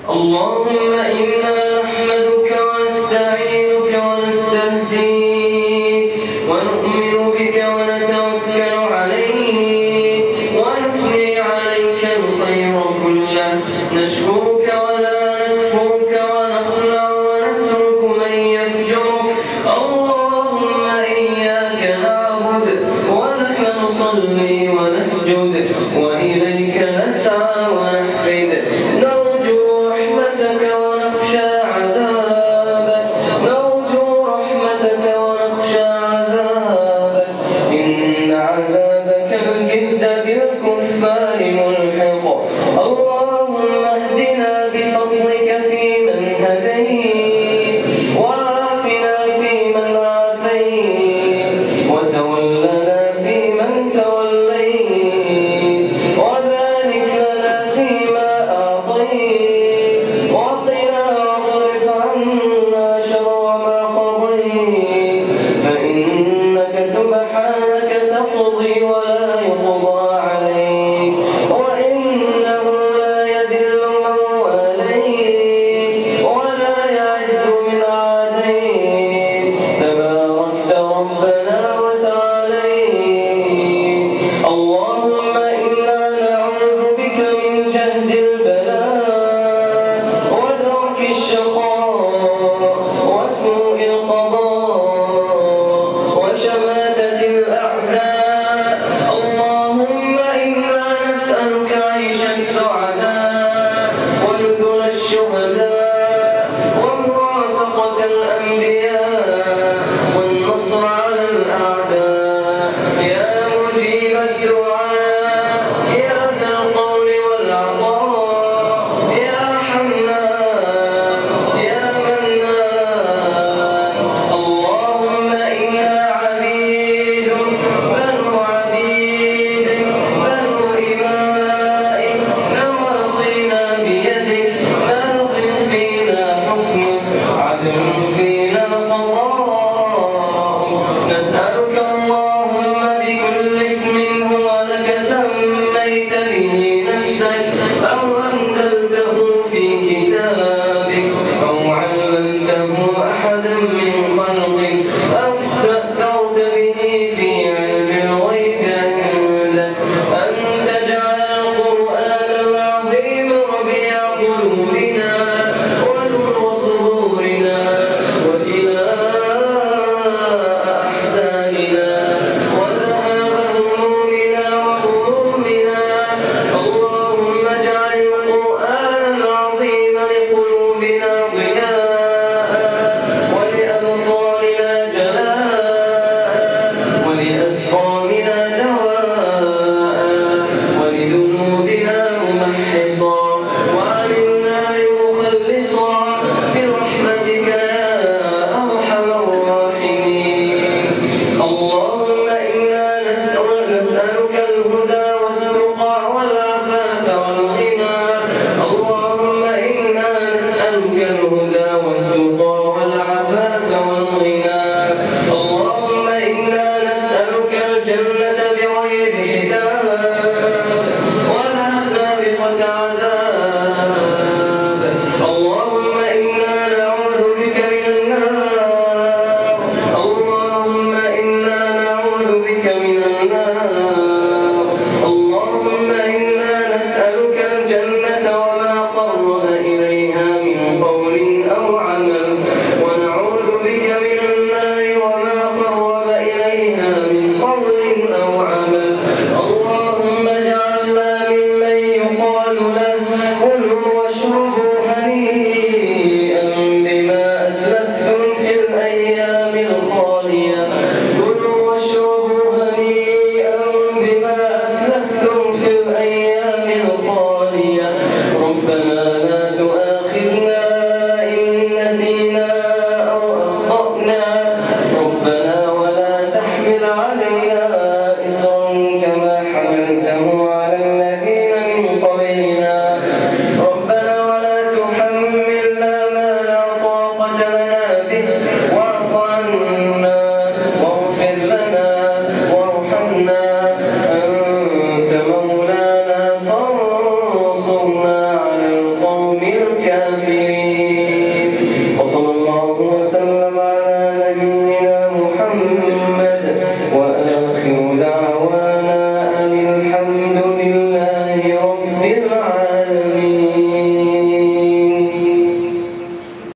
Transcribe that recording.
اللهم إنا نحمدك ونستعينك ونستهديك ونؤمن بك ونتوكل عليك ونثني عليك الخير كله نشكرك ولا نكفرك ونخلع ونترك من يفجرك اللهم إياك نعبد ولك نصلي ونسجد وإليك نسعى ونحفد نرجو رحمتك ونخشى عذابك إن عذابك الجد بالكفار ملحق اللهم اهدنا بفضلك فيمن هديت وعافنا فيمن عافيت وتولنا فيمن توليت وبارك لنا فيما أعطيت وقنا واصرف عنا شر ما قضيت فإنك سبحانك تقضي ولا يقضى عليك وإنه لا يذل من واليت ولا يعز من عاديت تباركت ربنا وتعاليت اللهم إنا نعوذ بك من جهد البلاء ودرك الشقاء وسوء القضاء وشماتة الأعداء اللهم إنا نسألك عيش السعداء ونزل الشهداء ومرافقة الأنبياء والنصر على الأعداء يا مجيب الدعاء يا ذا القول والعطاء يا حنان يا منان اللهم إنا عبيد بنو عبيدك بنو إمائك نواصينا بيدك ماض فينا حكمك عدل فينا قضاءك نسألك اللهم بكل اسم هو لك سميت به نفسك أو أنزلته في كتابك أو علمته أحدا من خلقك أو استأثرت به في علم الغيب عندك أن تجعل القرآن العظيم ربيع قلوبنا ونور صدورنا وجلاء أحزاننا وذهاب همومنا وغمومنا اللهم اجعل القرآن العظيم لقلوبنا ضياء ولأبصارنا جلاء ولأسقامنا دواء ولذنوبنا ممحصا وعن النار مخلصا برحمتك يا أرحم الراحمين اللهم إنا نسألك الهدى والتقى والعفاف والغنى اللهم إنا نسألك الهدى والتقى والعفاف والغنى اللهم إنا نسألك الجنة بغير حساب ولا سابقة عذاب اللهم إنا نعوذ بك من النار اللهم إنا نعوذ بك من النار اللهم إنا نسألك الجنة وما قرب إليها من قول أو عمل ونعوذ بك من النار وما قرب إليها من قول أو عمل اللهم اجعلنا ممن يقال له كلوا واشربوا هنيئا بما أسلفتم في الأيام الخالية كلوا واشربوا هنيئا بما أسلفتم في الأيام الخالية ربنا لا تؤاخذنا إن نسينا أو أخطأنا ربنا ولا تحمل علينا إصرا كما حملته على الذين من قبلنا ربنا ولا تحملنا ما لا طاقة لنا به واعف عنا واغفر لنا وارحمنا أنت مولانا فانصرنا على القوم الكافرين على